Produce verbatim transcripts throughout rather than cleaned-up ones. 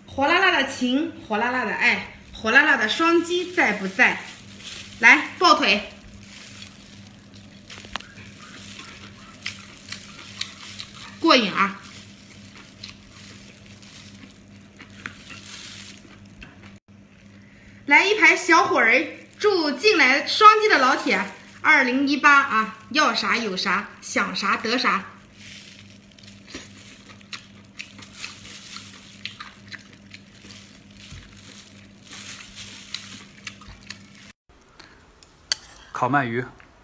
火辣辣的情，火辣辣的爱，火辣辣的双击在不在？来，抱腿。 过瘾啊！来一排小伙儿，祝进来双击的老铁二零一八啊，要啥有啥，想啥得啥。 烤鳗鱼。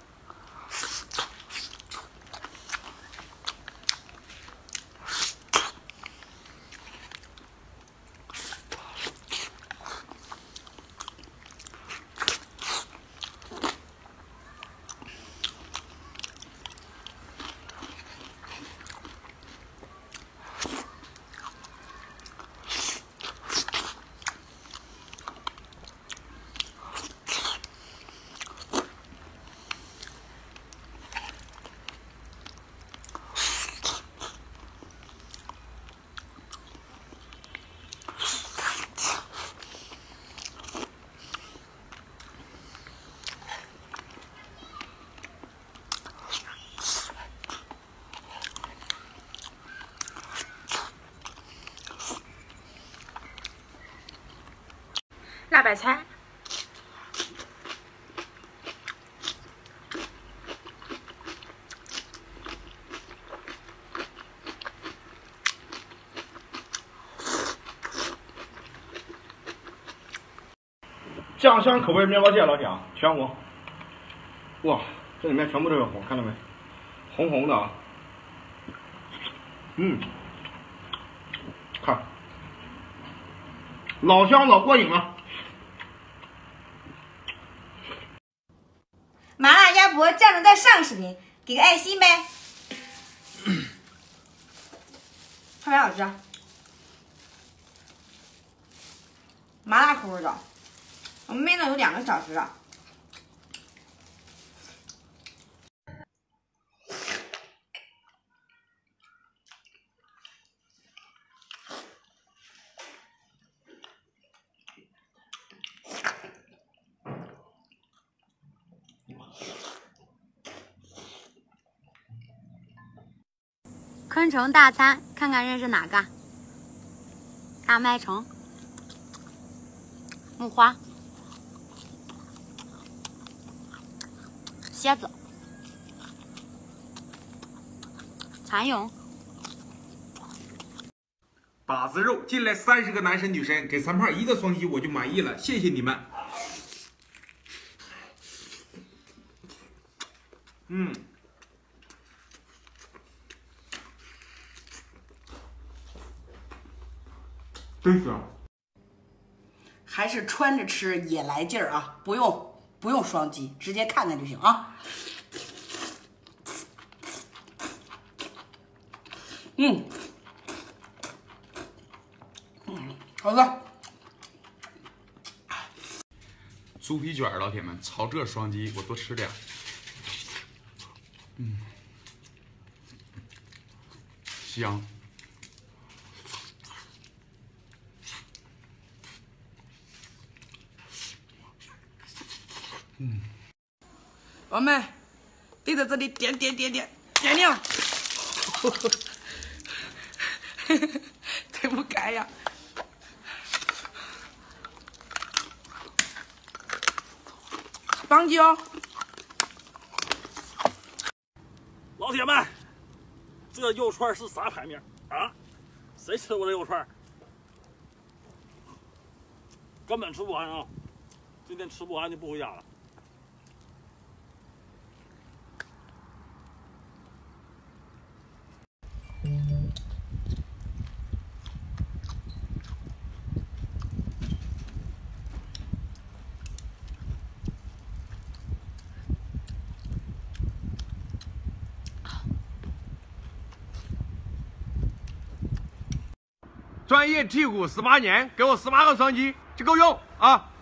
辣白菜， 酱香口味面包蟹，老铁啊，全国。哇，这里面全部都是红，看到没？红红的啊。嗯，看，老香老过瘾了。 麻辣鸭脖酱着在上视频，给个爱心呗。特别好吃，麻辣口味的，我们焖了有两个小时了。 昆虫大餐，看看认识哪个？大麦虫、木花、蝎子、蚕蛹。 把子肉进来三十个男神女神，给三胖一个双击我就满意了，谢谢你们。嗯。 真香， 还是穿着吃也来劲儿啊！不用不用双击，直接看看就行啊。嗯，嗯，好的。 猪皮卷，老铁们，炒这双击我多吃点。嗯，香。 嗯，我们对着这里点点点点点亮，这不该呀！双击哦， 老铁们，这肉串是啥排名啊？谁吃过这肉串？根本吃不完啊！今天吃不完就不回家了。 专业剔骨十八年，给我十八个双击就够用啊！